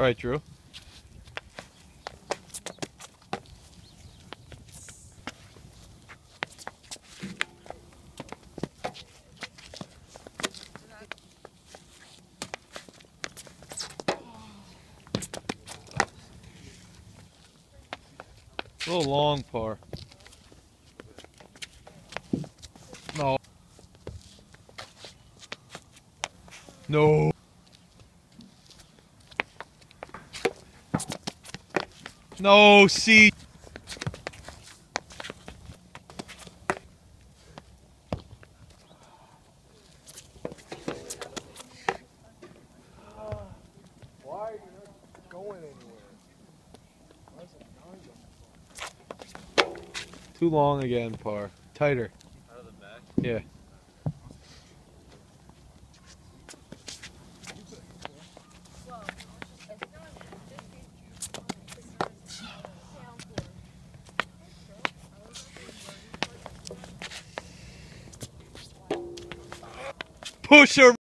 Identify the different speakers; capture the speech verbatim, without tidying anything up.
Speaker 1: right, Drew. A little long par. No. No. No, see.
Speaker 2: Why are you not going anywhere? Why is it nine?
Speaker 1: Too long again, par. Tighter.
Speaker 3: Out of the back?
Speaker 1: Yeah. Push her.